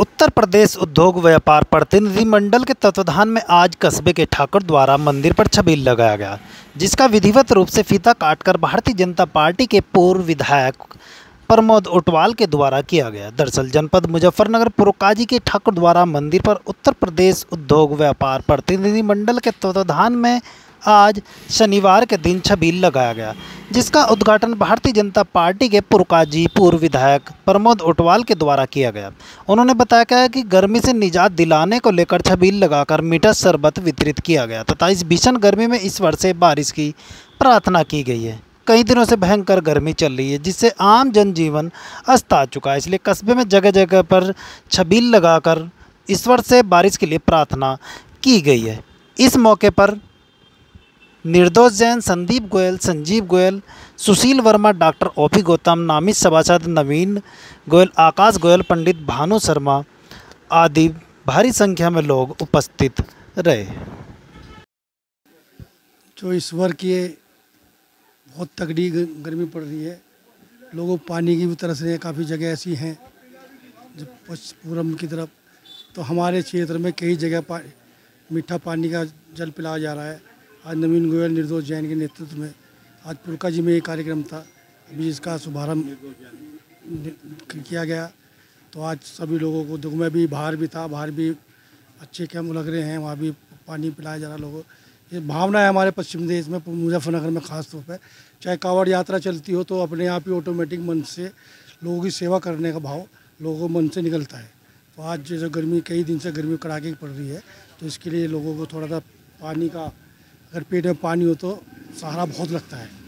उत्तर प्रदेश उद्योग व्यापार प्रतिनिधि मंडल के तत्वाधान में आज कस्बे के ठाकुर द्वारा मंदिर पर छबील लगाया गया, जिसका विधिवत रूप से फीता काटकर भारतीय जनता पार्टी के पूर्व विधायक प्रमोद ऊंटवाल के द्वारा किया गया। दरअसल जनपद मुजफ्फरनगर पुरकाजी के ठाकुर द्वारा मंदिर पर उत्तर प्रदेश उद्योग व्यापार प्रतिनिधि मंडल के तत्वाधान में आज शनिवार के दिन छबील लगाया गया, जिसका उद्घाटन भारतीय जनता पार्टी के पुरकाजी पूर्व विधायक प्रमोद ऊंटवाल के द्वारा किया गया। उन्होंने बताया गया कि गर्मी से निजात दिलाने को लेकर छबील लगाकर मीठा शरबत वितरित किया गया तथा इस भीषण गर्मी में ईश्वर से बारिश की प्रार्थना की गई है। कई दिनों से भयंकर गर्मी चल रही है, जिससे आम जनजीवन अस्ता चुका है, इसलिए कस्बे में जगह जगह पर छबील लगाकर ईश्वर से बारिश के लिए प्रार्थना की गई है। इस मौके पर निर्दोष जैन, संदीप गोयल, संजीव गोयल, सुशील वर्मा, डॉक्टर ओपी गौतम, नामित सभासद नवीन गोयल, आकाश गोयल, पंडित भानु शर्मा आदि भारी संख्या में लोग उपस्थित रहे। जो ईश्वर की बहुत तगड़ी गर्मी पड़ रही है, लोगों पानी की भी तरस रहे हैं। काफ़ी जगह ऐसी हैं जो पूरब की तरफ, तो हमारे क्षेत्र में कई जगह मीठा पानी का जल पिलाया जा रहा है। आज नवीन गोयल, निर्दोष जैन के नेतृत्व में आज पुरकाजी में एक कार्यक्रम था, अभी इसका शुभारंभ किया गया। तो आज सभी लोगों को, दुख में भी बाहर भी था, बाहर भी अच्छे कैंप लग रहे हैं, वहाँ भी पानी पिलाया जा रहा है लोगों को। ये भावना है हमारे पश्चिम देश में, मुजफ्फरनगर में ख़ास तौर पर। चाहे कांवड़ यात्रा चलती हो तो अपने आप ही ऑटोमेटिक मन से लोगों की सेवा करने का भाव लोगों को मन से निकलता है। तो आज जैसे गर्मी, कई दिन से गर्मी कड़ाके की पड़ रही है, तो इसके लिए लोगों को थोड़ा सा पानी का, अगर पेट में पानी हो तो सहारा बहुत लगता है।